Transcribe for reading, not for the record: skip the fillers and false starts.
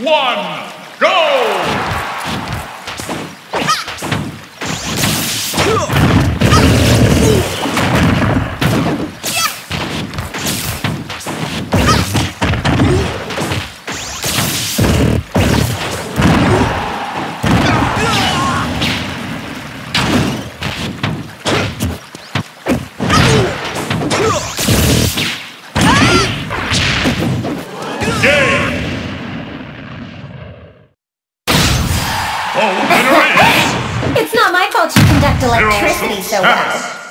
one, go! It's not my fault you conduct electricity so well.